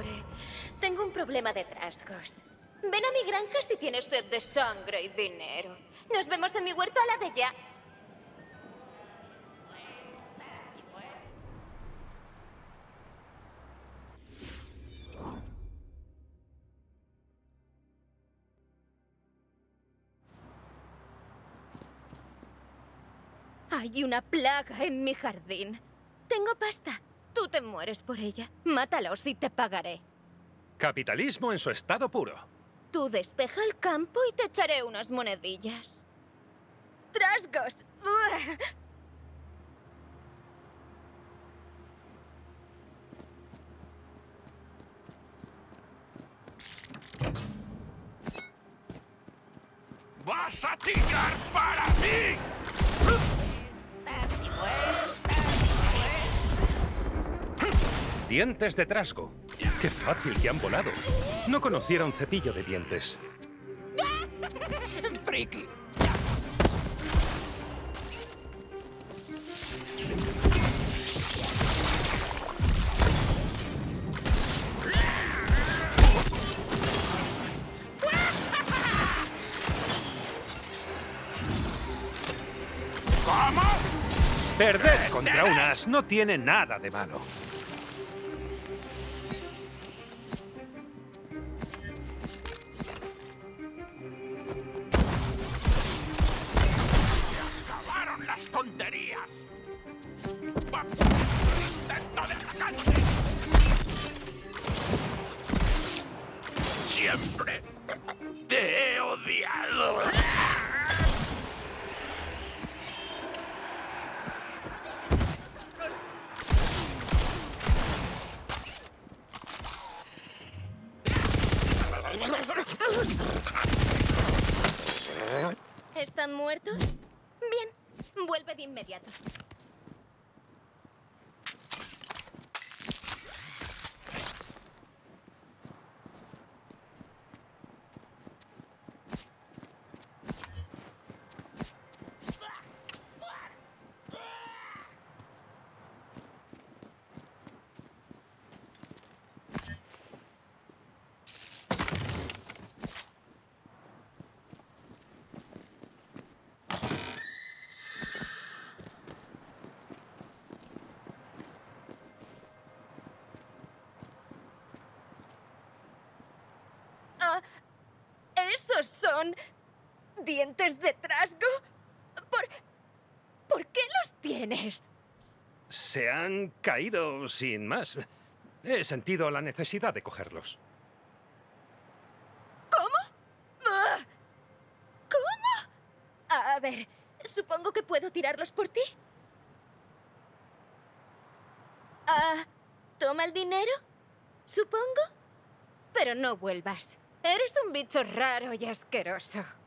pobre. Tengo un problema de trasgos. Ven a mi granja si tienes sed de sangre y dinero. Nos vemos en mi huerto a la de ya. Hay una plaga en mi jardín. Tengo pasta. Tú te mueres por ella. Mátalos y te pagaré. Capitalismo en su estado puro. Tú despeja el campo y te echaré unas monedillas. ¡Trasgos! ¡Ugh! ¡Vas a tirar para mí! Dientes de trasgo. ¡Qué fácil que han volado! No conociera un cepillo de dientes. ¡Friki! ¿Cómo? Perder contra un as no tiene nada de malo. ¡Acabaron las tonterías! ¡Intento de atacarte! ¡Siempre te he odiado! ¿Están muertos? Bien, vuelve de inmediato. ¿Esos son dientes de trasgo? ¿Por qué los tienes? Se han caído sin más. He sentido la necesidad de cogerlos. ¿Cómo? ¡Ah! ¿Cómo? A ver, supongo que puedo tirarlos por ti. ¿Toma el dinero? Supongo. Pero no vuelvas. Eres un bicho raro y asqueroso.